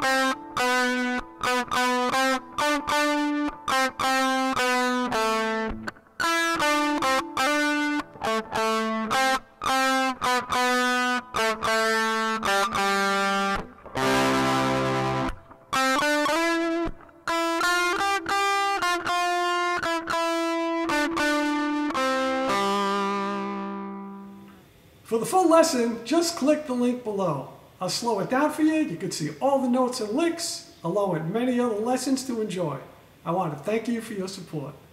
For the full lesson, just click the link below. I'll slow it down for you. You can see all the notes and licks, along with many other lessons to enjoy. I want to thank you for your support.